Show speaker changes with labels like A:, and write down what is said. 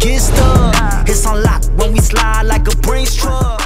A: get stuck. It's unlocked when we slide like a Brinks truck.